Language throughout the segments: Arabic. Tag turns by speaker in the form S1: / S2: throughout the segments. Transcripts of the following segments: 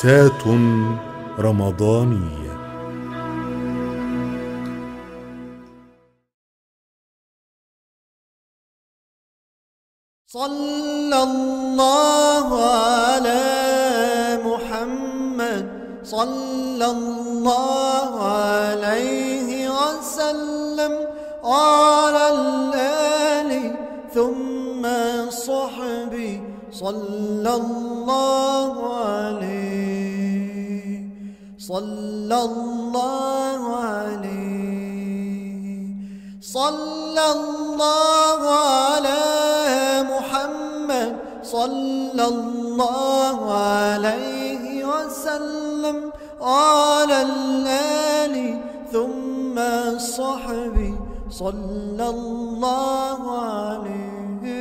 S1: لمسات رمضانية.
S2: صلى الله على محمد صلى الله عليه وسلم على الآل ثم الصحب صلى الله عليه صلى الله عليه صلى الله على محمد صلى الله عليه وسلم على الآل ثم الصحب صلى الله عليه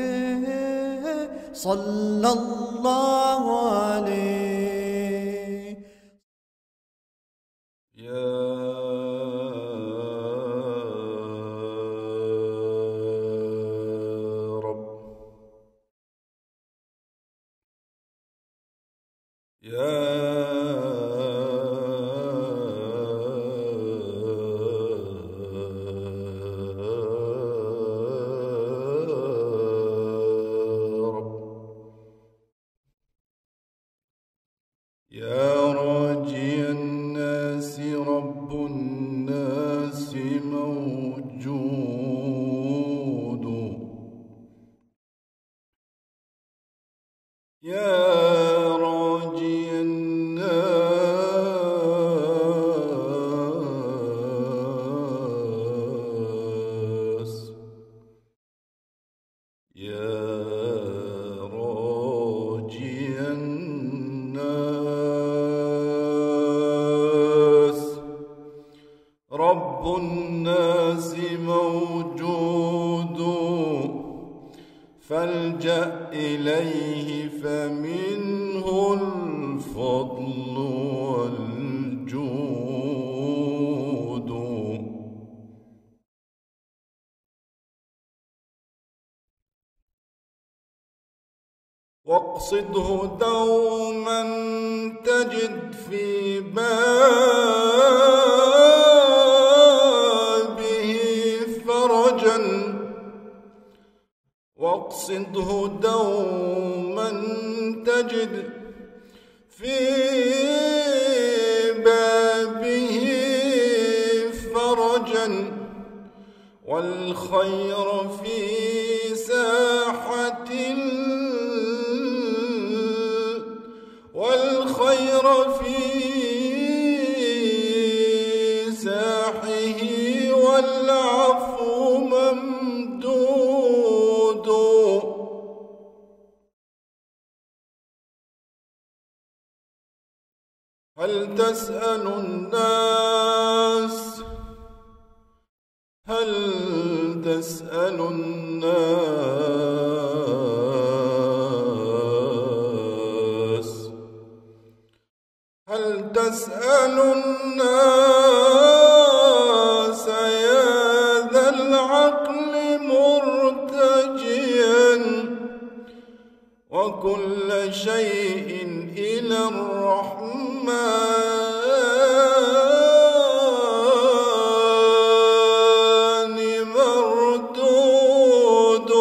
S2: صلى الله عليه.
S3: يا رب يا راجي الناس رب الناس موجود. يا راجي الناس يا راجي الناس رب الناس موجود. فالجأ إليه فمنه الفضل والجود. واقصده دوما تجد في بابه فرجا. واقصده دوما تجد في بابه فرجا. والخير في ساحة والخير في ساحه والعفو ممدود. هل تسأل الناس هل تسأل الناس هل تسأل الناس يا ذا العقل مرتجيا وكل شيء إلى الرحمن مردود.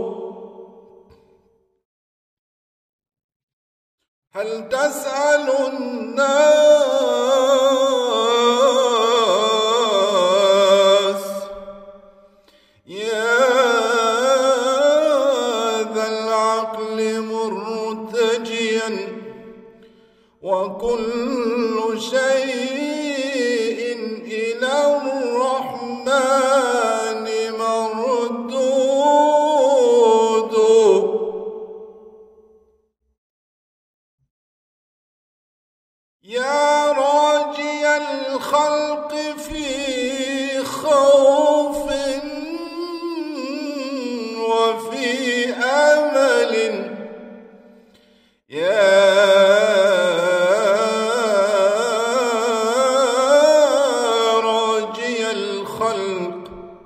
S3: هل تسأل الناس يا ذا العقل مرتجيا وكل شيء إلى الرحمن مردود. يا راجي الخلق في خوف وفي أمل. يا راجي الخلق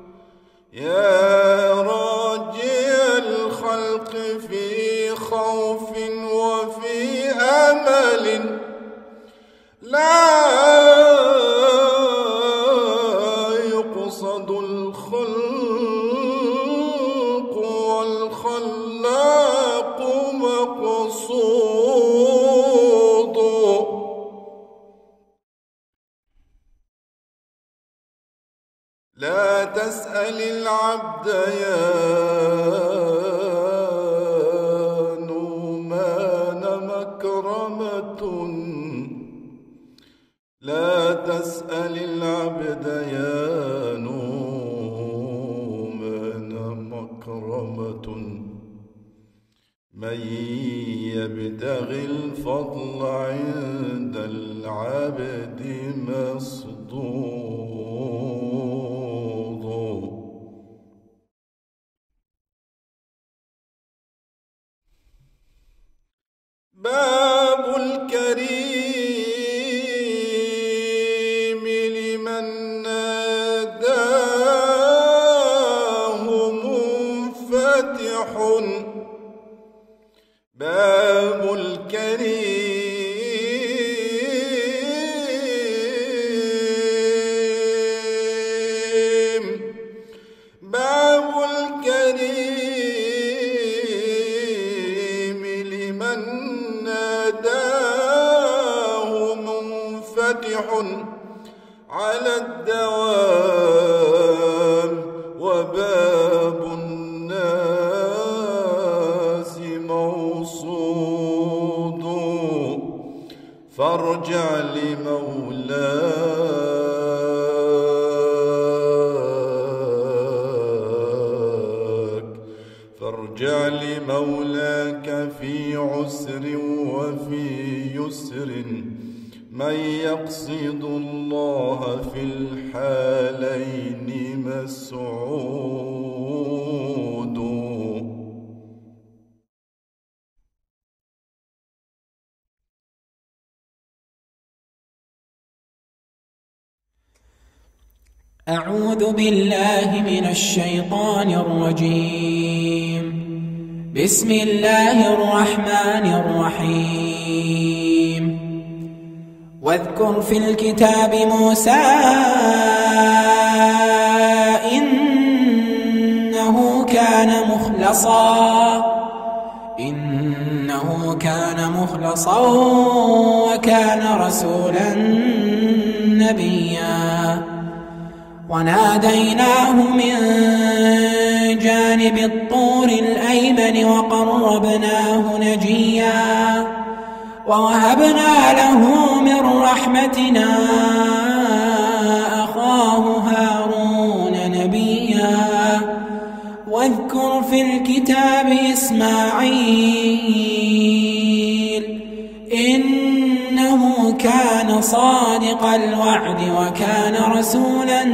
S3: يا راجي الخلق في خوف وفي أمل. لا تسأل العبد يا نومان مكرمة، لا تسأل العبد يا نومان مكرمة، من يبتغي الفضل عند العبد مصدود. باب الكريم لمن ناداه منفتح، باب الكريم، باب الكريم لمن ناداه منفتح على الدوام، وباب الناس موصود، فارجع لمولاك، فارجع لمولاك في عسر وفي يسر، من يقصد الله في الحالين مسعود.
S1: أعوذ بالله من الشيطان الرجيم. بسم الله الرحمن الرحيم. واذكر في الكتاب موسى إنه كان مخلصا وكان رسولا نبيا، وناديناه من جانب الطور الأيمن وقربناه نجيا، ووهبنا له من رحمتنا أخاه هارون نبيا. واذكر في الكتاب إسماعيل إنه كان صادق الوعد وكان رسولا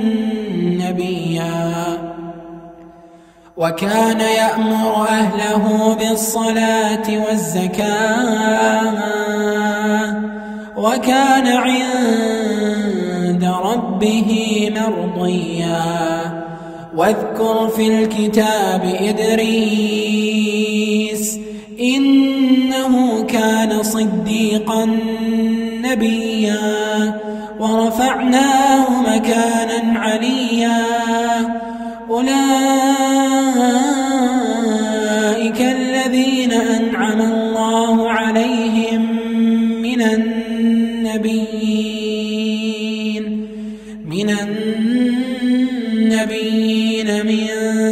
S1: نبيا، وكان يأمر أهله بالصلاة والزكاة، وكان عند ربه مرضيا. واذكر في الكتاب إدريس إنه كان صديقا نبيا، ورفعناه مكانا عليا. أولئك الذين أنعم الله عليهم من النبيين من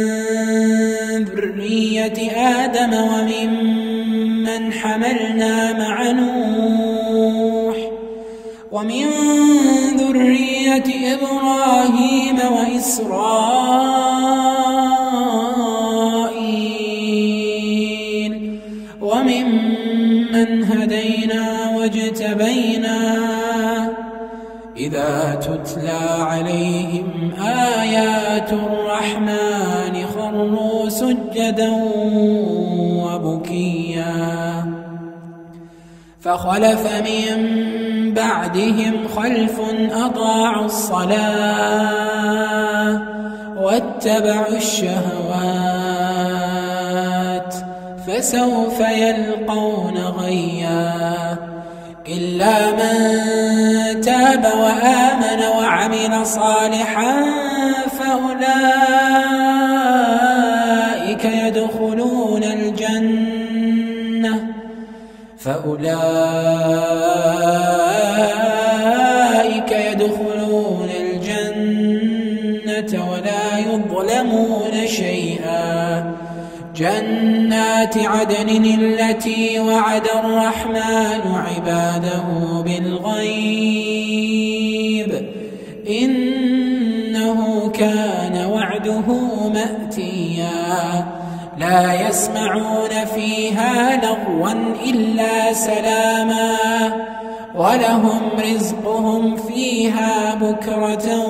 S1: ذرية آدم وممن حملنا مع نوح ومن ذرية إبراهيم وإسرائيل وممن هدينا واجتبينا. إذا تتلى عليهم آيات الرحمن خروا سجدا وبكيا. فخلف من بعدهم خلف أضاعوا الصلاة واتبعوا الشهوات فسوف يلقون غيا. إلا من تاب وآمن وعمل صالحا فأولئك يدخلون الجنة يظلمون شيئا. جنات عدن التي وعد الرحمن عباده بالغيب إنه كان وعده مأتيا. لا يسمعون فيها لغوا إلا سلاما ولهم رزقهم فيها بكرة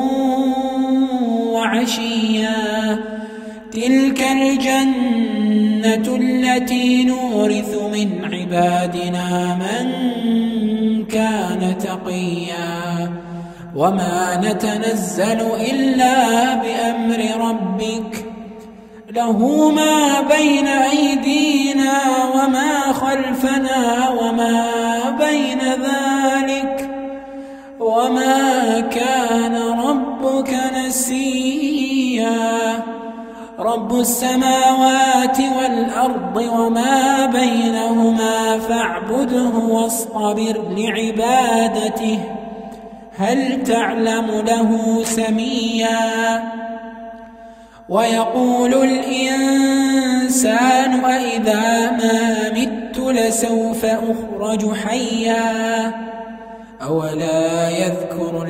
S1: وعشيا. تلك الجنة التي نورث من عبادنا من كان تقيا. وما نتنزل إلا بأمر ربك له ما بين أيدينا وما خلفنا وما بين ذلك وما كان ربك نسيا. رب السماوات والأرض وما بينهما فاعبده واصطبر لعبادته هل تعلم له سميا. ويقول الإنسان أإذا ما مت لسوف أخرج حيا. أولا يذكر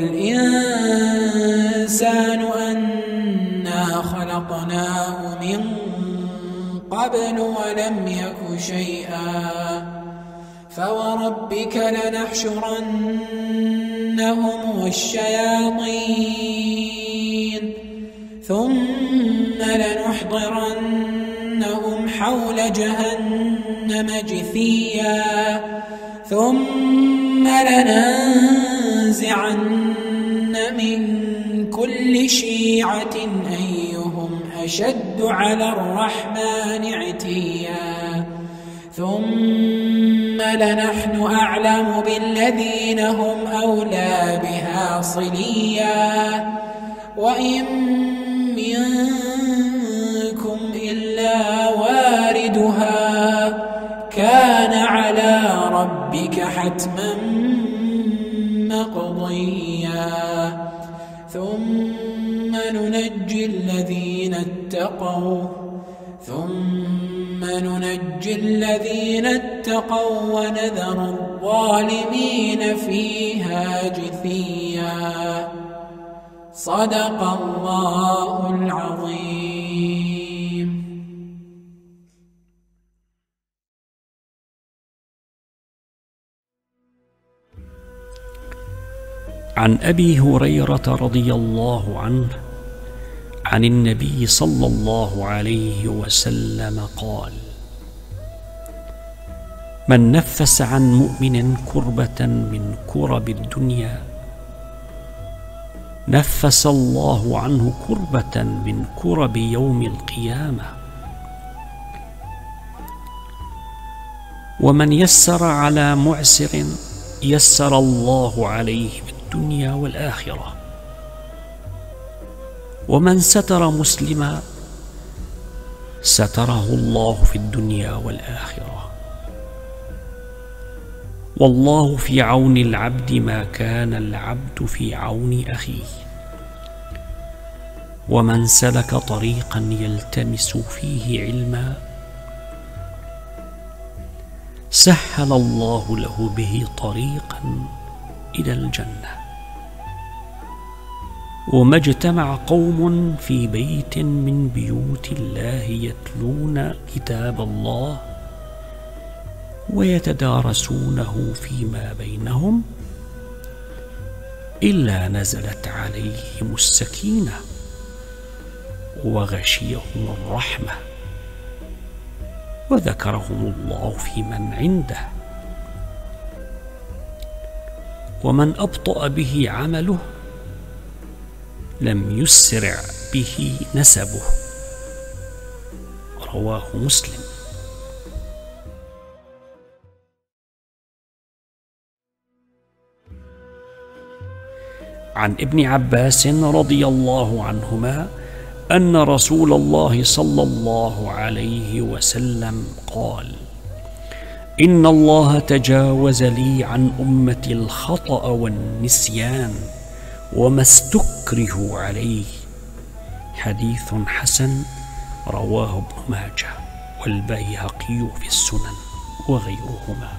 S1: الإنسان أنا خلقناه من قبل ولم يك شيئا. فوربك لنحشرنهم والشياطين ثم لنحضرنهم حول جهنم جثيا. ثم لننزعن من كل شيعة أيهم أشد على الرحمن عتيا. ثم لنحن أعلم بالذين هم أولى بها صليا. وإن منكم إلا واردها كان على ربك حتما مقضيا. ثم ننجي الذين اتقوا ونذر الظالمين فيها جثيا. صدق الله العظيم.
S4: عن أبي هريرة رضي الله عنه عن النبي صلى الله عليه وسلم قال: من نفس عن مؤمن كربة من كرب الدنيا نفس الله عنه كربة من كرب يوم القيامة. ومن يسر على معسر يسر الله عليه في الدنيا والآخرة. ومن ستر مسلما ستره الله في الدنيا والآخرة. والله في عون العبد ما كان العبد في عون أخيه. ومن سلك طريقا يلتمس فيه علما سهل الله له به طريقا إلى الجنة. وما اجتمع قوم في بيت من بيوت الله يتلون كتاب الله ويتدارسونه فيما بينهم إلا نزلت عليهم السكينة وغشيهم الرحمة وذكرهم الله في من عنده. ومن أبطأ به عمله لم يسرع به نسبه. رواه مسلم. عن ابن عباس رضي الله عنهما أن رسول الله صلى الله عليه وسلم قال: إن الله تجاوز لي عن أمتي الخطأ والنسيان وما استكرهوا عليه، حديث حسن رواه ابن ماجه والبيهقي في السنن وغيرهما.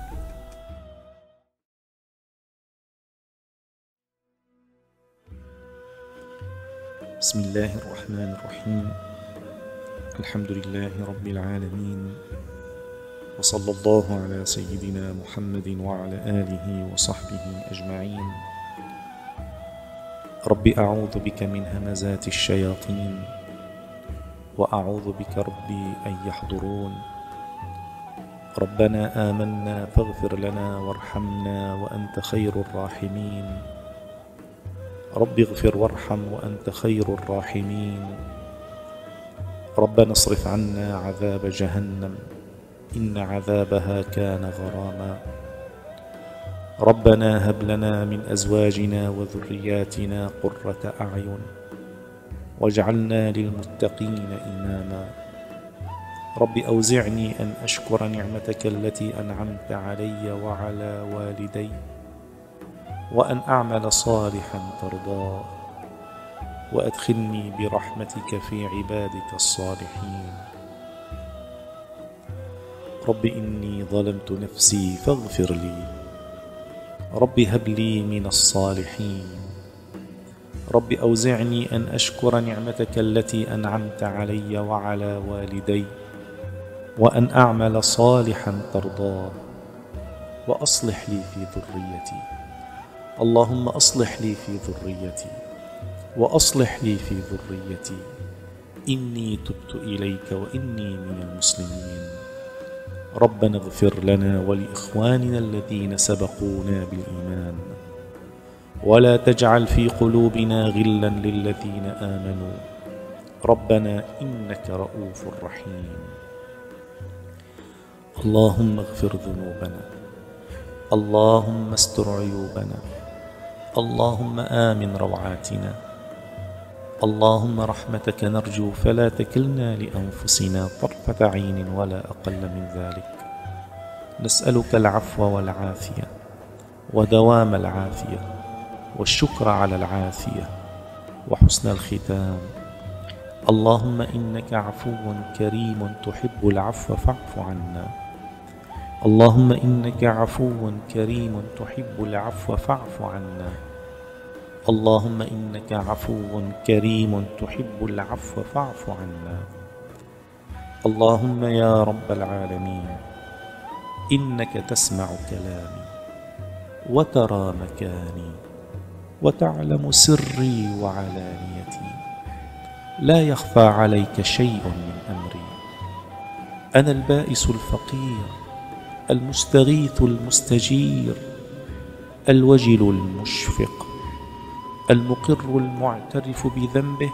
S5: بسم الله الرحمن الرحيم. الحمد لله رب العالمين، وصلى الله على سيدنا محمد وعلى آله وصحبه أجمعين. رب أعوذ بك من همزات الشياطين، وأعوذ بك ربي أن يحضرون. ربنا آمنا فاغفر لنا وارحمنا وأنت خير الراحمين. رب اغفر وارحم وأنت خير الراحمين. ربنا اصرف عنا عذاب جهنم إن عذابها كان غراما. ربنا هب لنا من أزواجنا وذرياتنا قرة أعين واجعلنا للمتقين إماما. رب أوزعني أن أشكر نعمتك التي أنعمت علي وعلى والدي وأن أعمل صالحا ترضاه وأدخلني برحمتك في عبادك الصالحين. رب إني ظلمت نفسي فاغفر لي. رب هب لي من الصالحين. رب أوزعني أن أشكر نعمتك التي أنعمت علي وعلى والدي وأن أعمل صالحا ترضاه وأصلح لي في ذريتي. اللهم أصلح لي في ذريتي وأصلح لي في ذريتي إني تبت إليك وإني من المسلمين. ربنا اغفر لنا ولإخواننا الذين سبقونا بالإيمان ولا تجعل في قلوبنا غلا للذين آمنوا ربنا إنك رؤوف رحيم. اللهم اغفر ذنوبنا، اللهم استر عيوبنا، اللهم آمن روعاتنا. اللهم رحمتك نرجو فلا تكلنا لأنفسنا طرفة عين ولا أقل من ذلك. نسألك العفو والعافية ودوام العافية والشكر على العافية وحسن الختام. اللهم إنك عفو كريم تحب العفو فاعف عنا. اللهم إنك عفو كريم تحب العفو فاعف عنا. اللهم إنك عفو كريم تحب العفو فاعف عنا. اللهم يا رب العالمين إنك تسمع كلامي وترى مكاني وتعلم سري وعلانيتي. لا يخفى عليك شيء من أمري. أنا البائس الفقير المستغيث المستجير الوجل المشفق المقر المعترف بذنبه.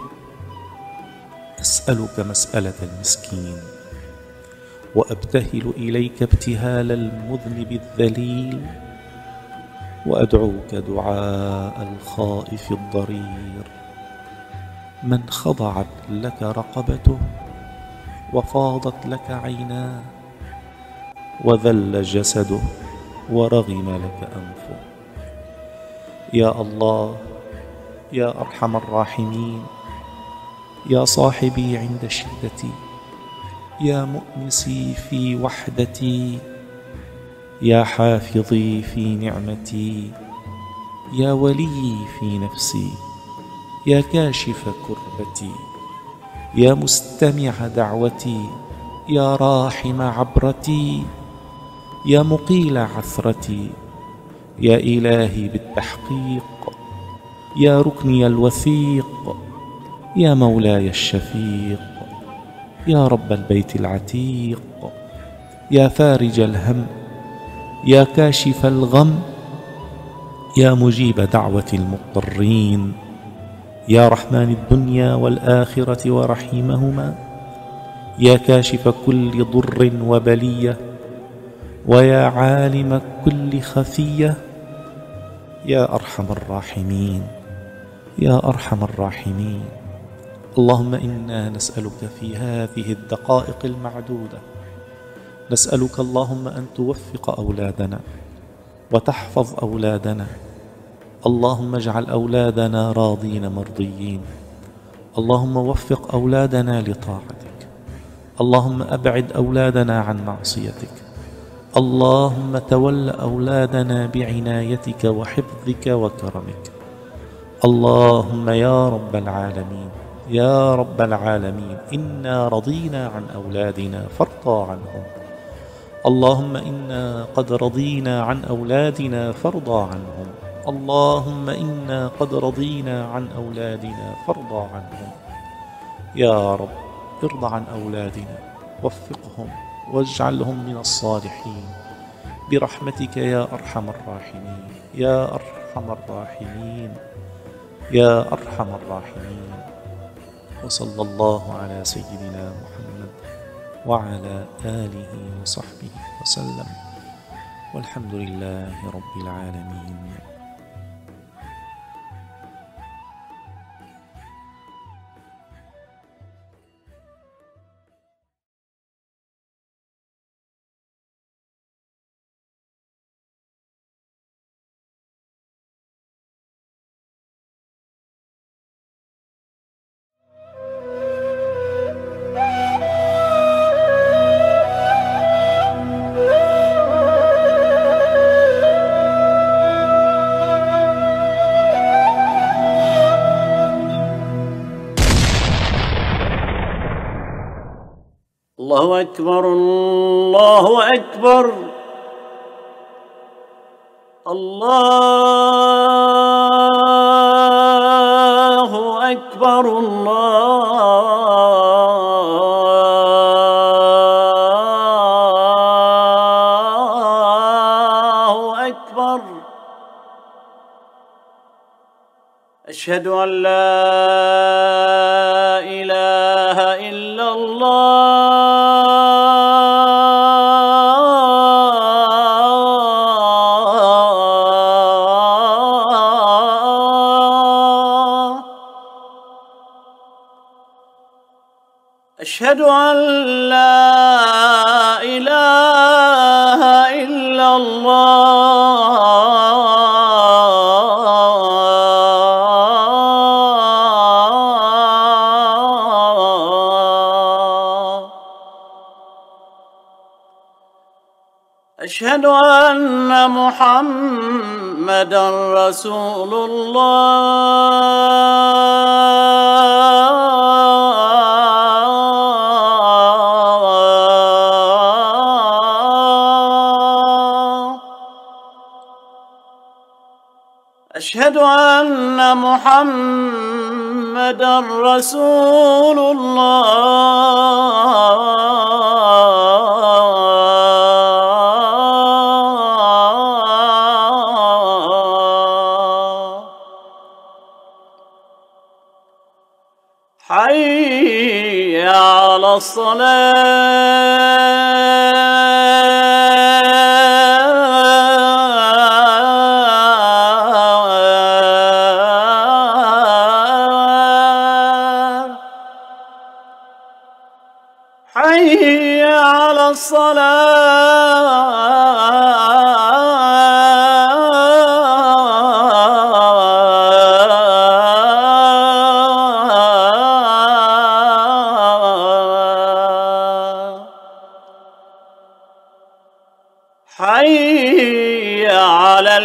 S5: أسألك مسألة المسكين وأبتهل إليك ابتهال المذنب الذليل وأدعوك دعاء الخائف الضرير من خضعت لك رقبته وفاضت لك عيناه وذل جسده ورغم لك أنفه. يا الله يا أرحم الراحمين، يا صاحبي عند شدتي، يا مؤنسي في وحدتي، يا حافظي في نعمتي، يا ولي في نفسي، يا كاشف كربتي، يا مستمع دعوتي، يا راحم عبرتي، يا مقيل عثرتي، يا إلهي بالتحقيق، يا ركني الوثيق، يا مولاي الشفيق، يا رب البيت العتيق، يا فارج الهم، يا كاشف الغم، يا مجيب دعوة المضطرين، يا رحمن الدنيا والآخرة ورحيمهما، يا كاشف كل ضر وبلية، ويا عالم كل خفية، يا أرحم الراحمين، يا أرحم الراحمين. اللهم إنا نسألك في هذه الدقائق المعدودة، نسألك اللهم أن توفق أولادنا وتحفظ أولادنا. اللهم اجعل أولادنا راضين مرضيين. اللهم وفق أولادنا لطاعتك، اللهم أبعد أولادنا عن معصيتك، اللهم تول أولادنا بعنايتك وحفظك وكرمك. اللهم يا رب العالمين، يا رب العالمين، إنا رضينا عن أولادنا فارضى عنهم. اللهم إنا قد رضينا عن أولادنا فارضى عنهم. اللهم إنا قد رضينا عن أولادنا فارضى عنهم. يا رب ارض عن أولادنا، وفقهم واجعلهم من الصالحين برحمتك يا أرحم الراحمين، يا أرحم الراحمين، يا أرحم الراحمين. وصلى الله على سيدنا محمد وعلى آله وصحبه وسلم، والحمد لله رب العالمين.
S6: الله أكبر، الله أكبر، الله أكبر، الله أكبر. أشهد أن لا إله إلا الله، أشهد أن لا إله إلا الله، أشهد أن محمدًا رسول الله، أشهد أن محمدًا رسول الله. حي على الصلاة، حي على الصلاة، حي على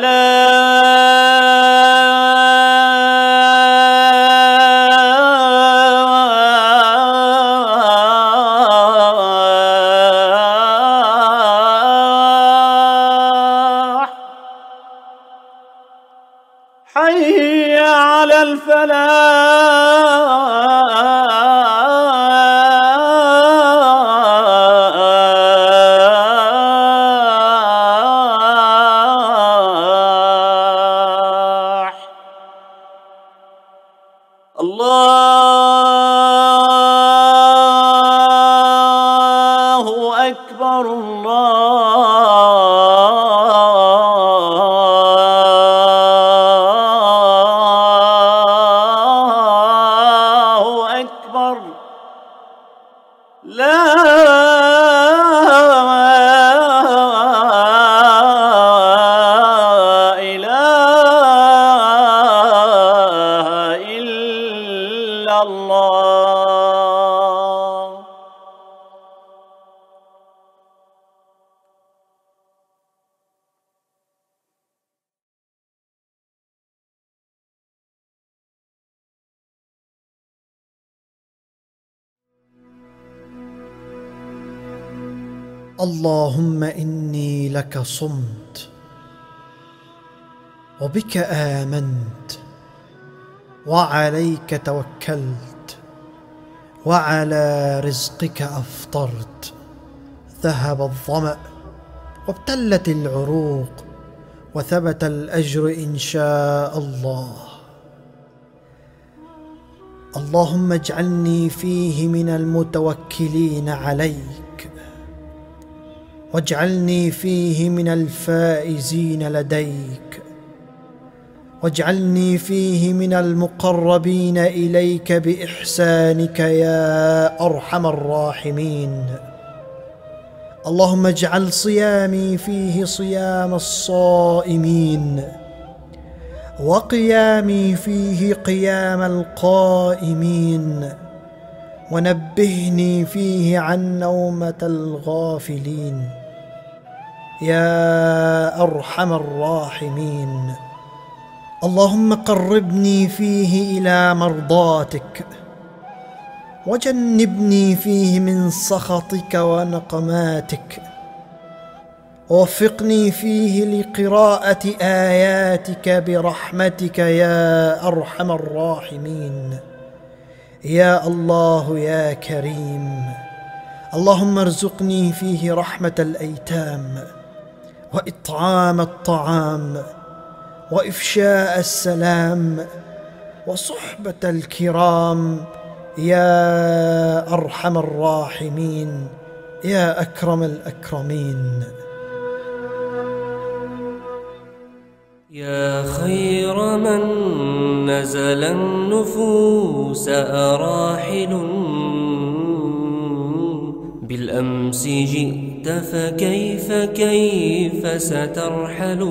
S6: الفلاح، حي على الفلاح. الله أكبر، الله أكبر. لا إله إلا الله.
S2: اللهم إني لك صمت وبك آمنت وعليك توكلت وعلى رزقك أفطرت. ذهب الظمأ وابتلت العروق وثبت الأجر إن شاء الله. اللهم اجعلني فيه من المتوكلين عليك، واجعلني فيه من الفائزين لديك، واجعلني فيه من المقربين إليك بإحسانك يا أرحم الراحمين. اللهم اجعل صيامي فيه صيام الصائمين، وقيامي فيه قيام القائمين، ونبهني فيه عن نومة الغافلين يا أرحم الراحمين. اللهم قربني فيه إلى مرضاتك، وجنبني فيه من سخطك ونقماتك، ووفقني فيه لقراءة آياتك برحمتك يا أرحم الراحمين. يا الله يا كريم، اللهم ارزقني فيه رحمة الأيتام، وإطعام الطعام، وإفشاء السلام، وصحبة الكرام يا أرحم الراحمين يا أكرم الأكرمين.
S7: يا خير من نزل النفوس أراحل، بالأمس جئت فكيف سترحل.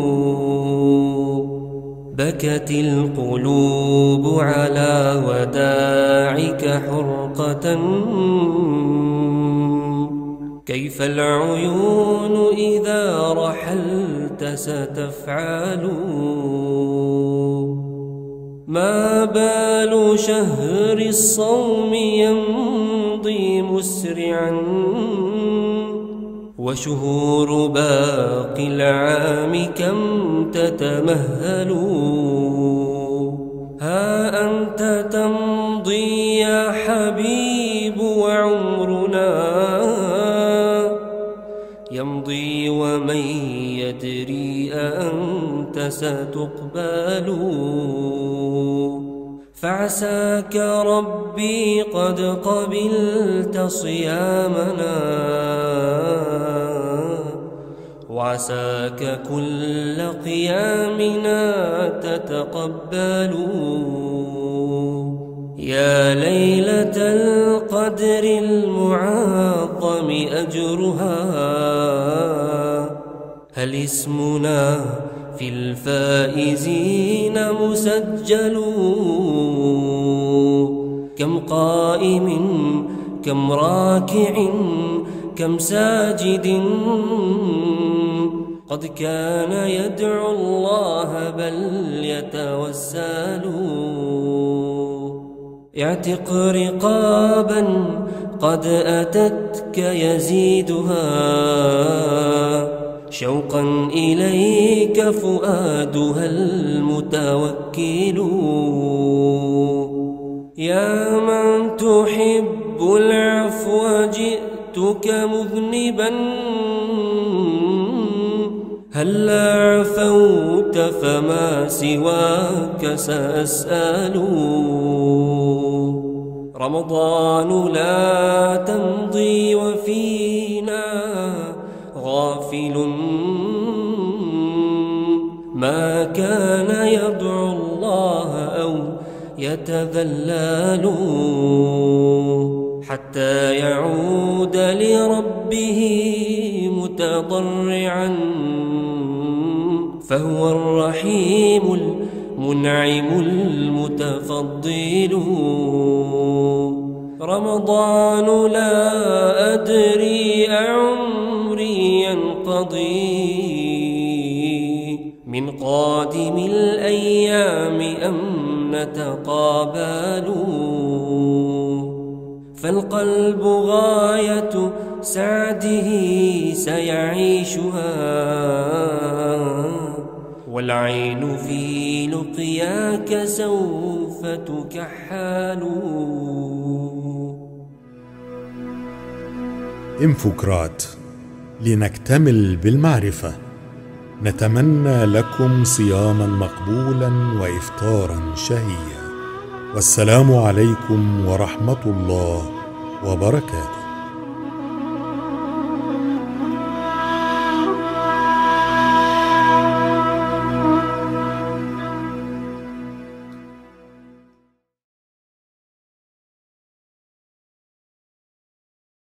S7: بكت القلوب على وداعك حرقة، كيف العيون إذا رحلت ستفعل. ما بال شهر الصوم يمضي مسرعا، وشهور باقي العام كم تتمهل. ها أنت تمضي يا حبيب وعمرنا يمضي، ومن يدري أنت ستقبل. فعساك ربي قد قبلت صيامنا، وعساك كل قيامنا تتقبل. يا ليلة القدر المعظم أجرها، هل اسمنا في الفائزين مسجل. كم قائم كم راكع كم ساجد، قد كان يدعو الله بل يتوسل. اعتق رقابا قد أتتك يزيدها، شوقا إليك فؤادها المتوكل. يا من تحب العفو جئتك مذنبا، هلا عفوت فما سواك سأسأل. رمضان لا تمضي وفينا غافل، ما كان يدعو الله أو يتذلل، حتى يعود لربه متضرعا، فهو الرحيم المنعم المتفضل. رمضان لا أدري أعمري ينقضي من قادم الأيام أم نتقابل، فالقلب غاية سعده سيعيشها، والعين في لقياك سوف تكحل.
S8: انفوكرات، لنكتمل بالمعرفة. نتمنى لكم صياما مقبولا وإفطارا شهيا، والسلام عليكم ورحمة الله وبركاته.